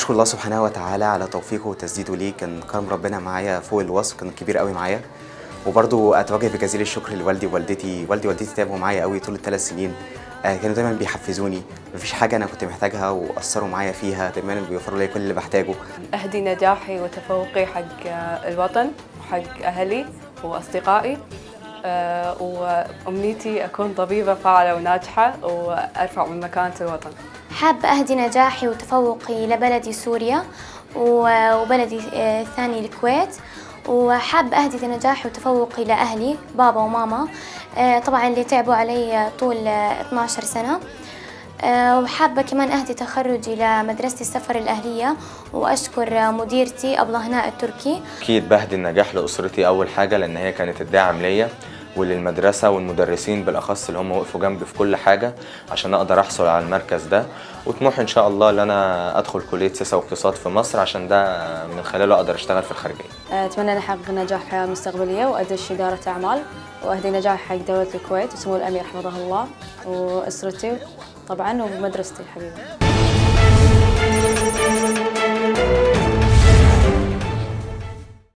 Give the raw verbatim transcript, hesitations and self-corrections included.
بشكر الله سبحانه وتعالى على توفيقه وتسديده ليه. كان كرم ربنا معايا فوق الوصف، كان كبير قوي معايا. وبرضه اتوجه بجزيل الشكر لوالدي ووالدتي. والدي ووالدتي تعبوا معايا قوي طول الثلاث سنين، آه كانوا دايما بيحفزوني، مفيش حاجه انا كنت محتاجها وقصروا معايا فيها، دايما بيوفروا لي كل اللي بحتاجه. اهدي نجاحي وتفوقي حق الوطن وحق اهلي واصدقائي، أه وامنيتي اكون طبيبه فاعله وناجحه وارفع من مكانه الوطن. حابة أهدي نجاحي وتفوقي لبلدي سوريا وبلدي الثاني الكويت، وحابة أهدي نجاحي وتفوقي لأهلي بابا وماما طبعا اللي تعبوا علي طول اثنعش سنة، وحابة كمان أهدي تخرجي لمدرسة السفر الأهلية وأشكر مديرتي أبلة هناء التركي. أكيد بهدي النجاح لأسرتي أول حاجة، لأن هي كانت الداعم ليا، وللمدرسة والمدرسين بالأخص اللي هم وقفوا جنبي في كل حاجة عشان أقدر أحصل على المركز ده. وطموح إن شاء الله إن أنا أدخل كلية سياسة واقتصاد في مصر عشان ده من خلاله أقدر أشتغل في الخارجية. أتمنى أن أحقق نجاح في الحياة المستقبلية وأدش إدارة أعمال، وأهدي نجاح حق دولة الكويت وسمو الأمير حفظه الله وأسرتي طبعا ومدرستي الحبيبة.